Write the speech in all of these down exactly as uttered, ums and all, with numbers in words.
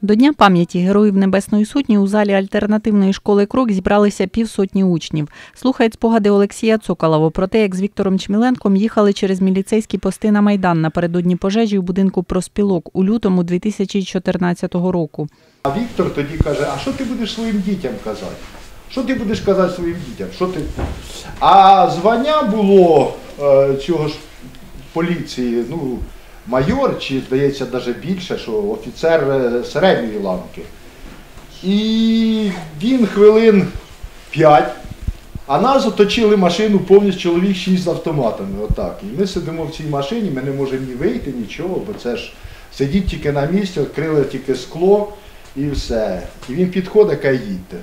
До Дня пам'яті Героїв Небесної Сотні у залі альтернативної школи «Крок» зібралися півсотні учнів. Слухають спогади Олексія Цоколова про те, як з Віктором Чміленком їхали через міліцейські пости на Майдан напередодні пожежі у будинку профспілок у лютому дві тисячі чотирнадцятого року. А Віктор тоді каже, а що ти будеш своїм дітям казати? Що ти будеш казати своїм дітям? Що ти... А звання було е, цього ж поліції, ну, майор, чи, здається, навіть більше, що офіцер середньої ланки. І він хвилин п'ять, а нас оточили машину повністю чоловік шість з автоматами. Отак. І ми сидимо в цій машині, ми не можемо ні вийти, нічого, бо це ж сидіть тільки на місці, відкрили тільки скло і все. І він підходить, каже, їдьте.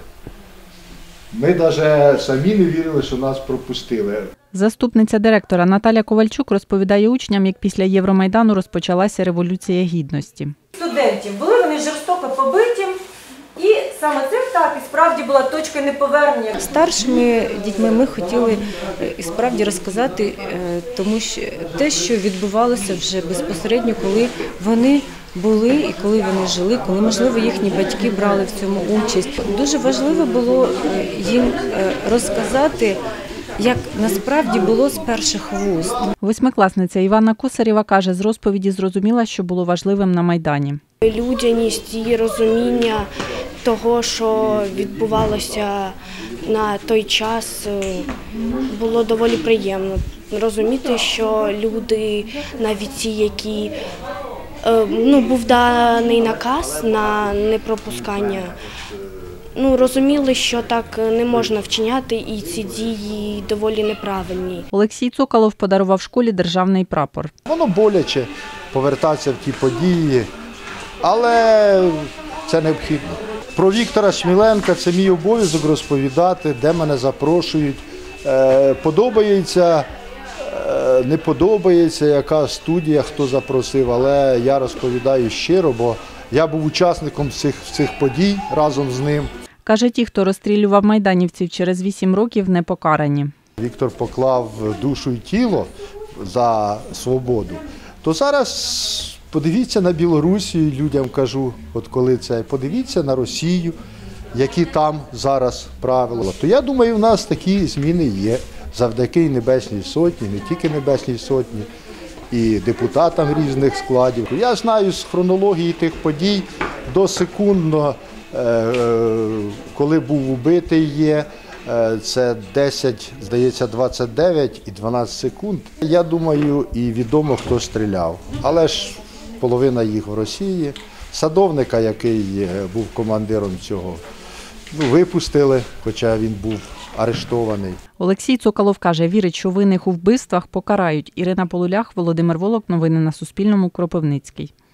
Ми навіть самі не вірили, що нас пропустили. Заступниця директора Наталя Ковальчук розповідає учням, як після Євромайдану розпочалася Революція Гідності. Студентів були вони жорстоко побиті, і саме це так і справді була точка неповернення. Старшими дітьми ми хотіли і справді розказати тому що те, що відбувалося вже безпосередньо, коли вони були і коли вони жили, коли, можливо, їхні батьки брали в цьому участь. Дуже важливо було їм розказати, як насправді було з перших вуст. Восьмикласниця Іванна Косарєва каже, з розповіді зрозуміла, що було важливим на Майдані. Людяність і розуміння того, що відбувалося на той час, було доволі приємно. Розуміти, що люди, навіть ті, які ну, був даний наказ на непропускання, ну, розуміли, що так не можна вчиняти, і ці дії доволі неправильні. Олексій Цоколов подарував школі державний прапор. Воно боляче повертатися в ті події, але це необхідно. Про Віктора Чміленка це мій обов'язок розповідати, де мене запрошують. Подобається, не подобається, яка студія, хто запросив, але я розповідаю щиро, бо я був учасником цих, цих подій разом з ним. Каже, ті, хто розстрілював майданівців через вісім років, не покарані. Віктор поклав душу і тіло за свободу. То зараз подивіться на Білорусію, людям кажу, от коли це, подивіться на Росію, які там зараз правила. То я думаю, в нас такі зміни є завдяки Небесній Сотні, не тільки Небесній Сотні, і депутатам різних складів. Я знаю з хронології тих подій досекундно, коли був убитий є, це десять, здається, двадцять дев'ять і дванадцять секунд. Я думаю, і відомо, хто стріляв. Але ж половина їх в Росії. Садовника, який був командиром цього, ну, випустили, хоча він був арештований. Олексій Цоколов каже, вірить, що винних у вбивствах покарають. Ірина Полулях, Володимир Волок. Новини на Суспільному. Кропивницький.